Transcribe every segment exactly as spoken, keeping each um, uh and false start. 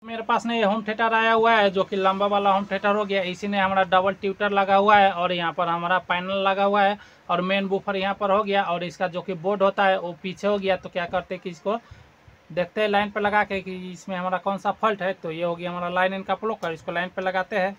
मेरे पास ने ये होम थिएटर आया हुआ है जो कि लंबा वाला होम थिएटर हो गया। इसी ने हमारा डबल ट्यूटर लगा हुआ है और यहाँ पर हमारा पैनल लगा हुआ है और मेन बूफर यहाँ पर हो गया और इसका जो कि बोर्ड होता है वो पीछे हो गया। तो क्या करते हैं कि इसको देखते हैं लाइन पे लगा के कि इसमें हमारा कौन सा फॉल्ट है। तो ये हो गया हमारा लाइन इनका प्लग कर, इसको लाइन पे लगाते हैं।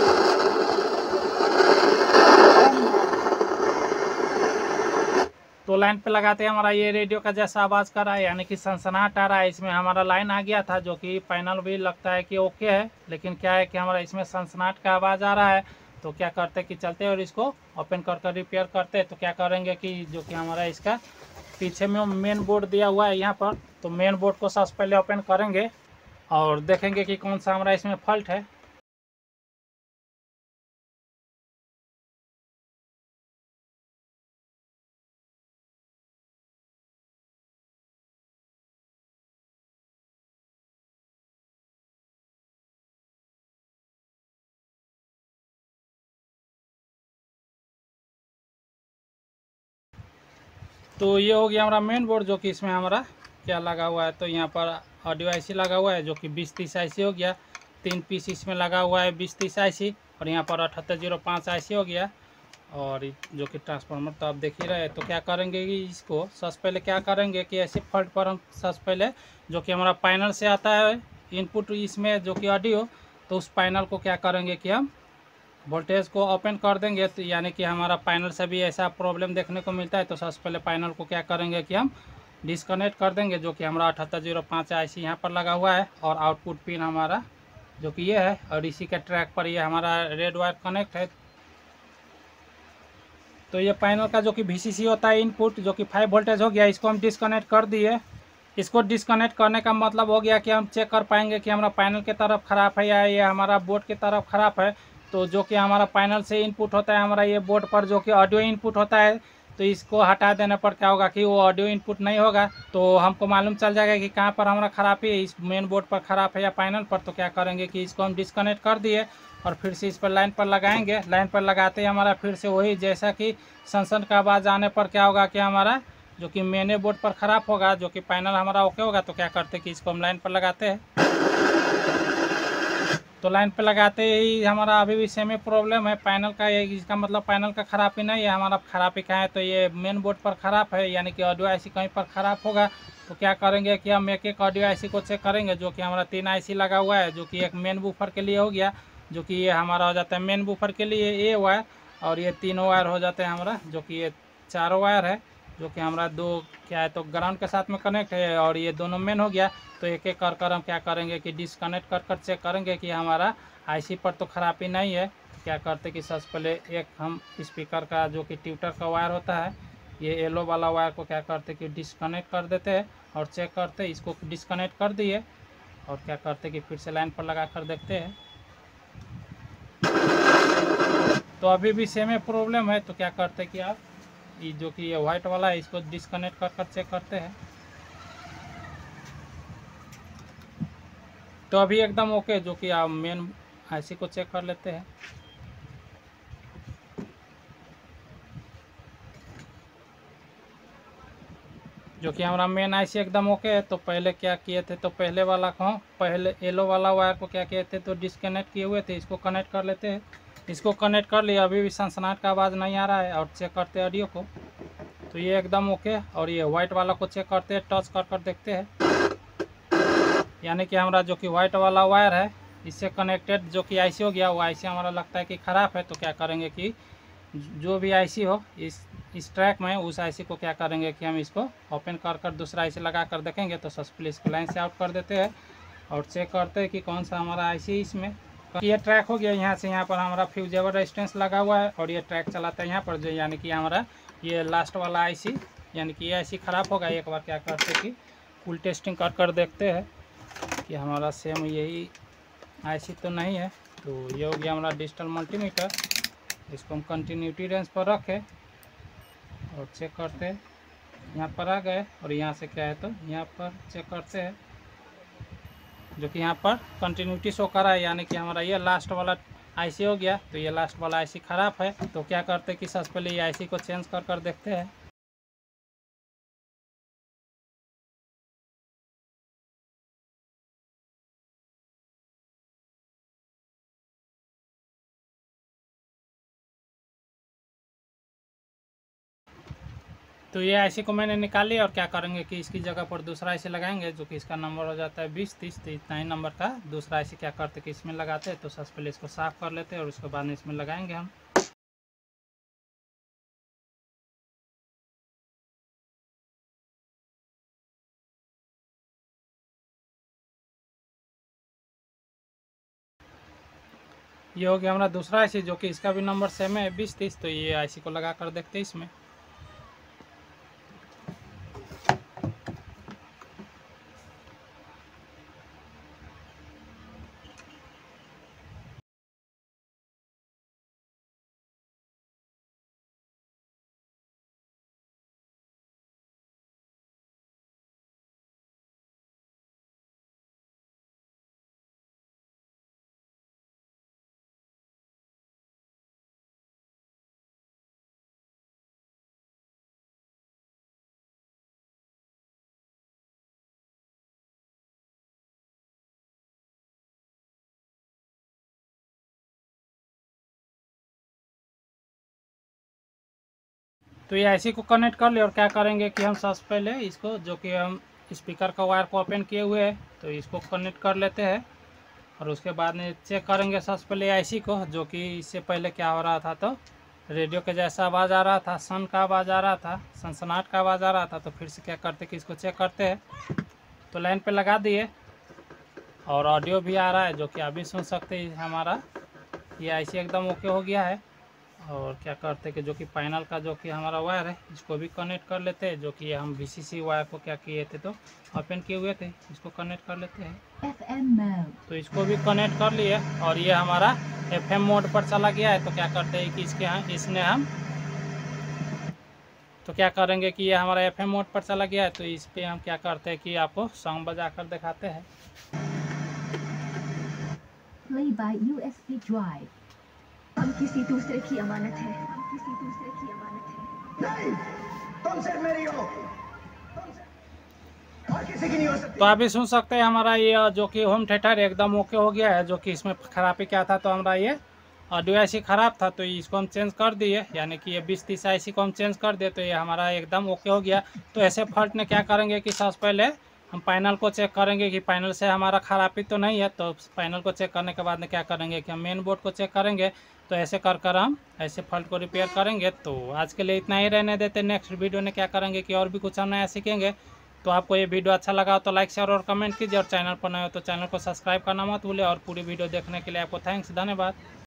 तो लाइन पे लगाते हैं हमारा ये रेडियो का जैसा आवाज़ कर रहा है, यानी कि सनसनाहट आ रहा है। इसमें हमारा लाइन आ गया था जो कि पैनल भी लगता है कि ओके है, लेकिन क्या है कि हमारा इसमें सनसनाहट का आवाज़ आ रहा है। तो क्या करते हैं कि चलते और इसको ओपन कर कर रिपेयर करते हैं। तो क्या करेंगे कि जो कि हमारा इसका पीछे में मेन बोर्ड दिया हुआ है यहाँ पर, तो मेन बोर्ड को सबसे पहले ओपन करेंगे और देखेंगे कि कौन सा हमारा इसमें फॉल्ट है। तो ये हो गया हमारा मेन बोर्ड जो कि इसमें हमारा क्या लगा हुआ है। तो यहाँ पर ऑडियो आईसी लगा हुआ है जो कि बीस तीस आईसी हो गया। तीन पीस इसमें लगा हुआ है बीस तीस आईसी और यहाँ पर अठहत्तर जीरो पाँच आईसी हो गया और जो कि ट्रांसफार्मर तो आप देख ही रहे हैं। तो क्या करेंगे कि इसको सबसे पहले क्या करेंगे कि ऐसे फॉल्ट पर हम सबसे पहले जो कि हमारा पैनल से आता है इनपुट इसमें जो कि ऑडियो, तो उस पैनल को क्या करेंगे कि हम वोल्टेज को ओपन कर देंगे। तो यानी कि हमारा पैनल से भी ऐसा प्रॉब्लम देखने को मिलता है। तो सबसे पहले पैनल को क्या करेंगे कि हम डिस्कनेक्ट कर देंगे जो कि हमारा अठहत्तर जीरो पाँच आई सी यहाँ पर लगा हुआ है और आउटपुट पिन हमारा जो कि ये है और इसी के ट्रैक पर ये हमारा रेड वायर कनेक्ट है। तो ये पैनल का जो कि वी सी सी होता है इनपुट जो कि फाइव वोल्टेज हो गया, इसको हम डिस्कनेक्ट कर दिए। इसको डिस्कनेक्ट करने का मतलब हो गया कि हम चेक कर पाएंगे कि हमारा पैनल की तरफ ख़राब है या ये हमारा बोर्ड की तरफ ख़राब है। तो जो कि हमारा पैनल से इनपुट होता है हमारा ये बोर्ड पर जो कि ऑडियो इनपुट होता है, तो इसको हटा देने पर क्या होगा कि वो ऑडियो इनपुट नहीं होगा। तो हमको मालूम चल जाएगा कि कहाँ पर हमारा ख़राबी है, इस मेन बोर्ड पर ख़राब है या पैनल पर। तो क्या करेंगे कि इसको हम डिस्कनेक्ट कर दिए और फिर से इस पर लाइन पर लगाएंगे। लाइन पर लगाते ही हमारा फिर से वही जैसा कि सनसन का आवाज़ आने पर क्या होगा कि हमारा जो कि मेने बोर्ड पर ख़राब होगा, जो कि पैनल हमारा ओके होगा। तो क्या करते हैं कि इसको हम लाइन पर लगाते हैं। तो लाइन पे लगाते ही हमारा अभी भी सेम ही प्रॉब्लम है पैनल का। ये इसका मतलब पैनल का ख़राबी नहीं है, हमारा ख़राबी क्या है तो ये मेन बोर्ड पर ख़राब है, यानी कि ऑडियो आईसी कहीं पर ख़राब होगा। तो क्या करेंगे कि हम एक एक ऑडियो आईसी को चेक करेंगे जो कि हमारा तीन आईसी लगा हुआ है, जो कि एक मेन बूफर के लिए हो गया, जो कि ये हमारा हो जाता है मेन बूफर के लिए ए वायर और ये तीनों वायर हो जाते हैं हमारा जो कि ये चारों वायर है जो कि हमारा दो क्या है तो ग्राउंड के साथ में कनेक्ट है और ये दोनों मेन हो गया। तो एक एक कर कर हम क्या करेंगे कि डिस्कनेक्ट कर कर चेक करेंगे कि हमारा आईसी पर तो ख़राबी नहीं है। क्या करते कि सबसे पहले एक हम स्पीकर का जो कि ट्यूटर का वायर होता है ये येलो वाला वायर को क्या करते कि डिस्कनेक्ट कर देते हैं और चेक करते इसको डिस्कनेक्ट कर दिए और क्या करते कि फिर से लाइन पर लगा कर देखते हैं। तो अभी भी सेम ही प्रॉब्लम है। तो क्या करते कि आप ये जो कि ये वाइट वाला है इसको डिस्कनेक्ट कर कर चेक करते हैं। तो अभी एकदम ओके, जो कि आप मेन आईसी को चेक कर लेते हैं। जो कि हमारा मेन आईसी एकदम ओके है। तो पहले क्या किए थे तो पहले वाला को पहले येलो वाला वायर को क्या किए थे तो डिस्कनेक्ट किए हुए थे, इसको कनेक्ट कर लेते हैं। इसको कनेक्ट कर लिया, अभी भी सनसनाहट का आवाज़ नहीं आ रहा है और चेक करते हैं ऑडियो को। तो ये एकदम ओके और ये वाइट वाला को चेक करते हैं, टच कर कर देखते हैं। यानी कि हमारा जो कि वाइट वाला वायर है इससे कनेक्टेड जो कि आईसी हो गया वो आईसी हमारा लगता है कि ख़राब है। तो क्या करेंगे कि जो भी आईसी हो इस इस ट्रैक में उस आईसी को क्या करेंगे कि हम इसको ओपन कर कर दूसरा आईसी लगा कर देखेंगे। तो सस्पेंड इसको लाइन से आउट कर देते हैं और चेक करते हैं कि कौन सा हमारा आईसी इसमें ये ट्रैक हो गया। यहाँ से यहाँ पर हमारा फ्यूजेबल रेजिस्टेंस लगा हुआ है और ये ट्रैक चलाता है यहाँ पर जो, यानी कि हमारा ये लास्ट वाला आईसी यानी कि ये आईसी ख़राब होगा। एक बार क्या करते कि फुल टेस्टिंग कर कर देखते हैं कि हमारा सेम यही आईसी तो नहीं है। तो ये हो गया हमारा डिजिटल मल्टीमीटर, इसको हम कंटिन्यूटी रेंज पर रखें और चेक करते हैं। यहाँ पर आ गए और यहाँ से क्या है तो यहाँ पर चेक करते हैं जो कि यहाँ पर कंटिन्यूटी शो कर रहा है, यानी कि हमारा ये लास्ट वाला आईसी हो गया। तो ये लास्ट वाला आईसी ख़राब है। तो क्या करते हैं कि सबसे पहले ये आईसी को चेंज कर कर देखते हैं। तो ये आईसी को मैंने निकाली और क्या करेंगे कि इसकी जगह पर दूसरा आईसी लगाएंगे, जो कि इसका नंबर हो जाता है बीस तीस। तो इतना ही नंबर का दूसरा आईसी क्या करते कि इसमें लगाते हैं। तो सबसे पहले इसको साफ़ कर लेते हैं और उसके बाद में इसमें लगाएंगे हम। ये हो गया हमारा दूसरा आईसी, जो कि इसका भी नंबर सेम है बीस तीस। तो ये आईसी को लगा कर देखते हैं इसमें। तो ये आईसी को कनेक्ट कर ले और क्या करेंगे कि हम सबसे पहले इसको, जो कि हम स्पीकर का वायर को ओपन किए हुए हैं, तो इसको कनेक्ट कर लेते हैं। और उसके बाद में चेक करेंगे सबसे पहले आईसी को, जो कि इससे पहले क्या हो रहा था, तो रेडियो के जैसा आवाज़ आ रहा था, सन का आवाज़ आ रहा था, सनसनाहट का आवाज़ आ रहा था। तो फिर से क्या करते कि इसको चेक करते हैं। तो लाइन पे लगा दिए और ऑडियो भी आ रहा है, जो कि आप भी सुन सकते हैं। हमारा ये आईसी एकदम ओके हो गया है। और क्या करते कि जो कि पैनल का जो कि हमारा वायर है, इसको भी कनेक्ट कर लेते हैं। जो कि हम वीसीसी वायर को क्या किए थे, तो ओपन किए हुए थे, इसको कनेक्ट कर लेते हैं। एफएम मोड, तो इसको भी कनेक्ट कर लिए और ये हमारा एफएम मोड पर चला गया है। तो क्या करते हैं कि इसके यहाँ इसने हम तो क्या करेंगे कि ये हमारा एफएम मोड पर चला गया है। तो इस पर हम क्या करते हैं कि आपको सॉन्ग बजा कर दिखाते हैं। Play by U S B drive. हम किसी दूसरे की अमानत है, हम किसी दूसरे की अमानत है। नहीं, तुम सिर्फ मेरी हो, और किसी की नहीं हो सकती। तो आप भी सुन सकते हैं हमारा ये जो कि होम थिएटर एकदम ओके हो गया है। जो कि इसमें खराबी क्या था, तो हमारा ये ऑडियो आईसी ख़राब था, तो इसको हम चेंज कर दिए, यानी कि ये बीस तीस आईसी को हम चेंज कर दिए। तो ये हमारा एकदम ओके हो गया। तो ऐसे फॉल्ट में क्या करेंगे कि सबसे पहले हम पैनल को चेक करेंगे कि पैनल से हमारा खराबी तो नहीं है। तो पैनल को चेक करने के बाद में क्या करेंगे कि हम मेन बोर्ड को चेक करेंगे। तो ऐसे कर कर हम ऐसे फॉल्ट को रिपेयर करेंगे। तो आज के लिए इतना ही रहने देते। नेक्स्ट वीडियो में क्या करेंगे कि और भी कुछ हम नया सीखेंगे। तो आपको ये वीडियो अच्छा लगा तो लाइक शेयर और कमेंट कीजिए, और चैनल पर नए हो तो चैनल को सब्सक्राइब करना मत भूलिए। और पूरी वीडियो देखने के लिए आपको थैंक्स, धन्यवाद।